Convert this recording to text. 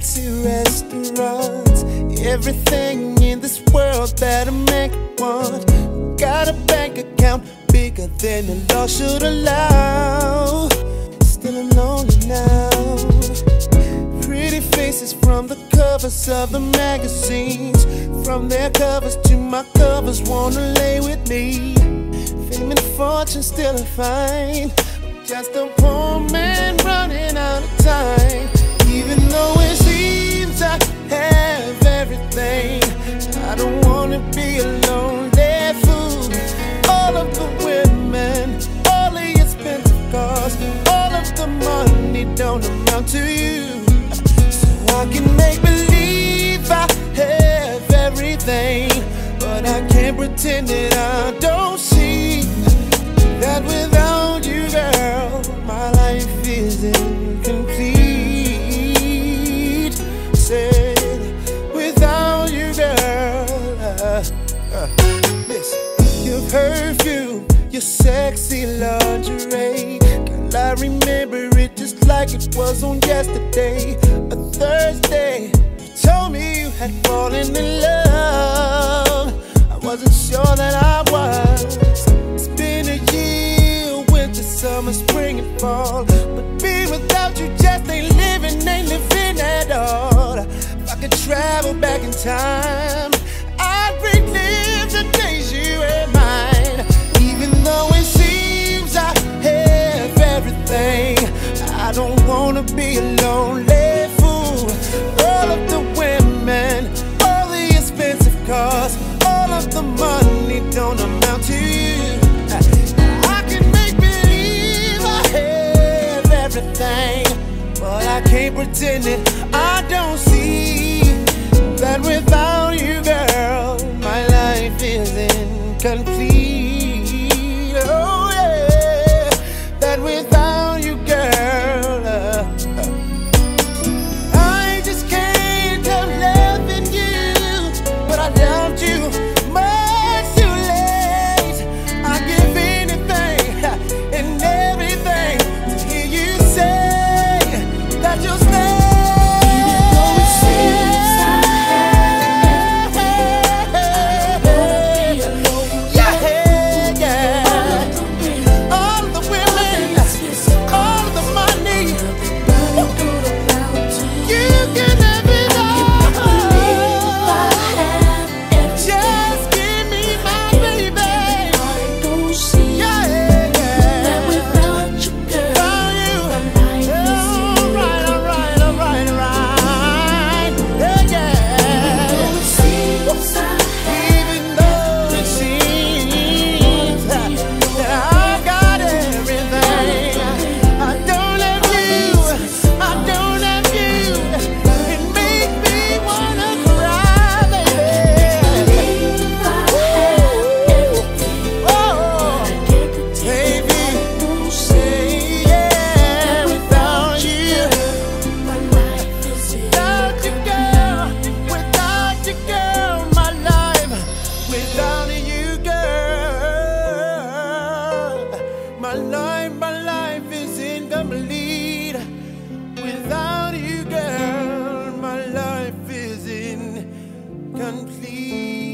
fancy restaurants, everything in this world that a man could want. Got a bank account bigger than the law should allow. Still alone now. Pretty faces from the covers of the magazines, from their covers to my covers, wanna lay with me. Fame and fortune still I find, just a poor man running out of time. Even though it seems I have everything, I don't wanna be a lonely fool. All of the women, all the expensive cars, all of the money don't amount to you. So I can make believe I have everything, but I can't pretend that I don't see that without you, girl, my life is incomplete. Said, without you, girl, listen. Your perfume, your sexy lingerie, girl, I remember it just like it was on yesterday. A Thursday, you told me you had fallen in love. I wasn't sure that I was. It's been a year, winter, summer, spring and fall, but being without you just ain't living at all. If I could travel back in time, I'd relive the days you were mine. Even though it seems I have everything, I don't wanna be a lonely fool. All of the women, all the expensive cars, all of the money don't amount to you. I can make believe I have everything, but I can't pretend that I don't see that without you, girl, my life is incomplete. Oh yeah, that without you, girl, I just can't help loving you, but I loved you much too late. I'd give anything and everything to hear you say that you'll stay. My life is incomplete. Without you, girl, my life is incomplete.